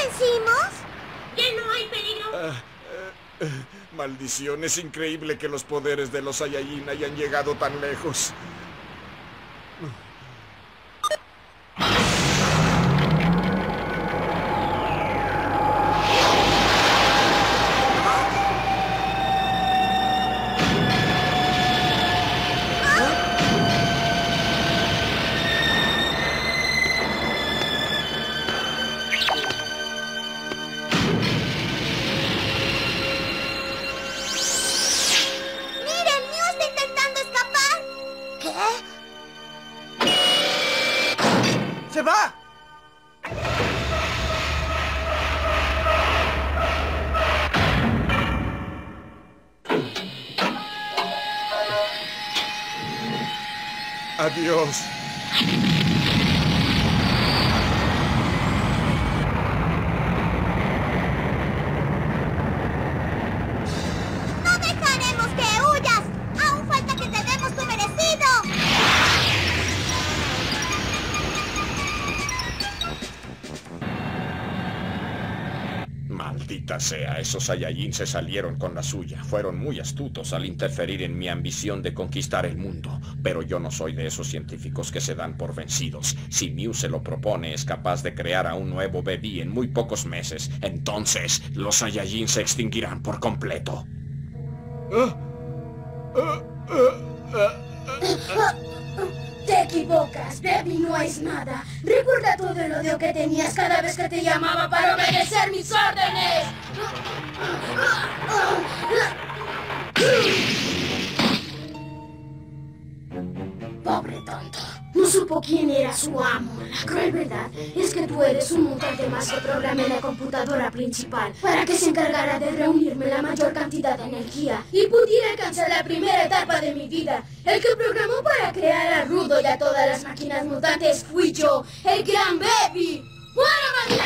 vencimos? ¡Ya no hay peligro! Maldición, es increíble que los poderes de los Saiyajin hayan llegado tan lejos. ¡Se va! Adiós. ¡No dejaremos que huyas! ¡Aún falta que te demos tu merecido! Maldita sea, esos Saiyajin se salieron con la suya. Fueron muy astutos al interferir en mi ambición de conquistar el mundo. Pero yo no soy de esos científicos que se dan por vencidos. Si Mew se lo propone, es capaz de crear a un nuevo bebé en muy pocos meses. Entonces, los Saiyajin se extinguirán por completo. Te equivocas, Baby no es nada. Recuerda todo el odio que tenías cada vez que te llamaba para obedecer mis órdenes. Pobre tonto. No supo quién era su amo. La cruel verdad es que tú eres un mutante más que programé la computadora principal para que se encargara de reunirme la mayor cantidad de energía y pudiera alcanzar la primera etapa de mi vida. El que programó para crear a Rudo y a todas las máquinas mutantes fui yo, el Gran Baby. ¡Bueno, maldito!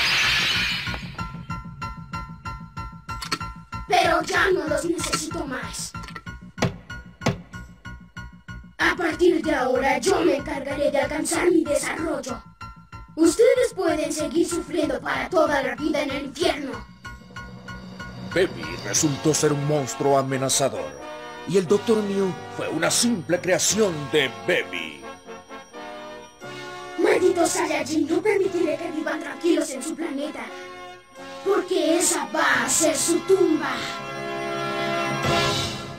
Pero ya no los necesito más. A partir de ahora, yo me encargaré de alcanzar mi desarrollo. Ustedes pueden seguir sufriendo para toda la vida en el infierno. Baby resultó ser un monstruo amenazador. Y el Dr. Mew fue una simple creación de Baby. Malditos Saiyajin, no permitiré que vivan tranquilos en su planeta. Porque esa va a ser su tumba.